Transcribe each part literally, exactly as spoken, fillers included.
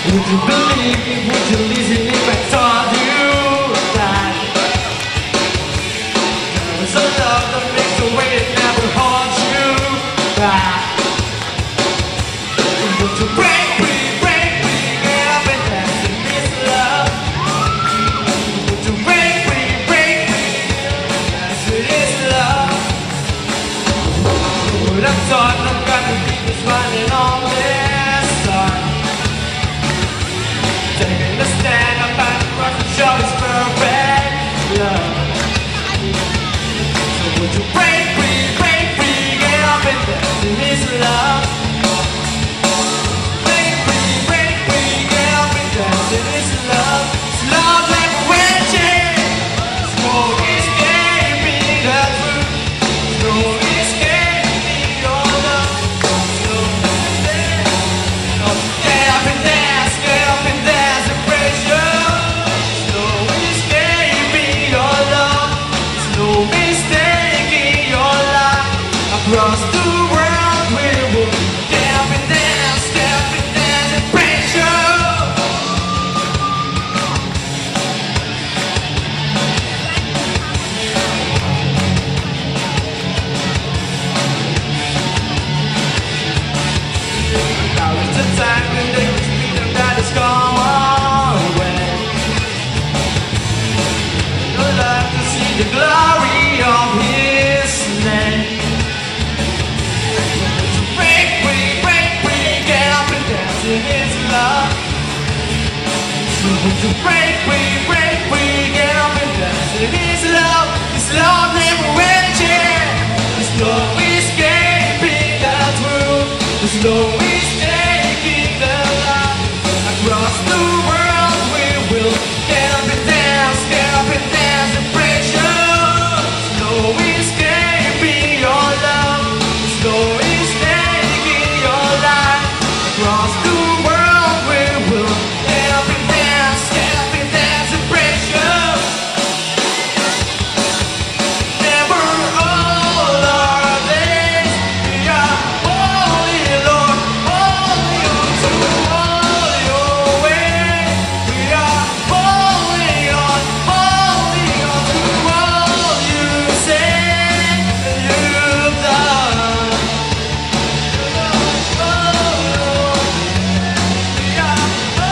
Would you believe me? Would you listen if I told you that there was a love that makes the way it never holds you back? Would you break me, break me, get up and dance in this love? Would you break me, break me, dance in this love? But I'm done, I'm gonna keep this running on this side. Taking a stand up and across the show is perfect love. So would you break me, break me, get up and dance in this love? Break me, break me, get up and dance in this love. It's love like a wedgie. It's no escaping the truth. It's no escaping your love. It's no escaping. So get up and dance, get up and dance and praise you. It's no escaping your love. It's no mistaking your life. Across the world we will get up and dance, get up and dance and praise you. Now is the time when they can speak and that is gone away. You'll love to see the glory of His name. So break free, break free, get up and dance in His love. So would you break free, break free, get up and dance in His love? His love never wedges. There's no escaping the truth. There's no mistaking the light. Across the world we will get up and dance, get up and dance and praise you. There's no escaping your love. There's no mistaking your light. Across the world we will get up and dance, get up and dance and praise you. Never all our days we are holy, Lord, holy unto all your ways. We are holy on, holy unto all you say you've done. Oh, Lord, we are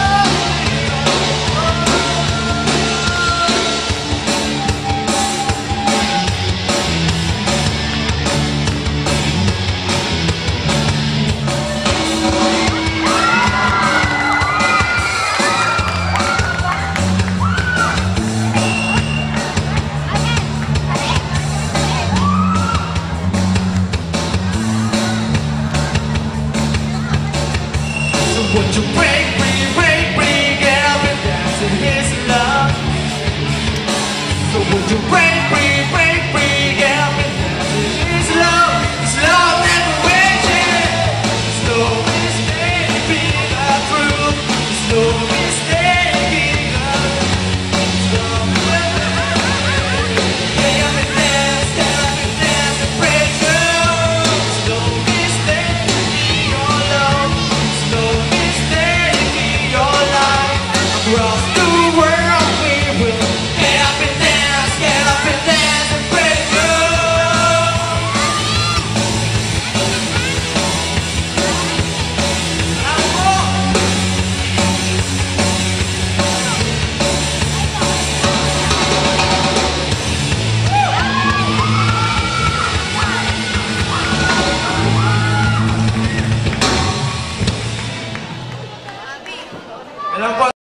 So would you break free, break free, get up and dance in His love? So would you break free, break free, get up and dance in His love? His love never wedges. There's no escaping the truth. There's no mistaking the There's no get up and dance, get up and dance and praise you. There's no mistaking your love. There's no mistaking your life. Across the world we will get up and dance, get up and dance and praise you.